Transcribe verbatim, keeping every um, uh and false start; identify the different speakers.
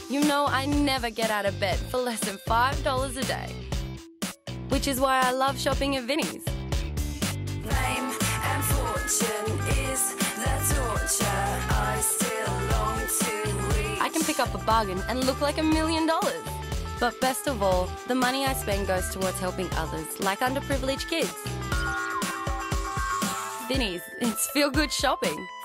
Speaker 1: You know I never get out of bed for less than five dollars a day. Which is why I love shopping at Vinnies.
Speaker 2: Fame and fortune is the torture I still long to reach.
Speaker 1: I can pick up a bargain and look like a million dollars. But best of all, the money I spend goes towards helping others, like underprivileged kids. Vinnies, it's feel-good shopping.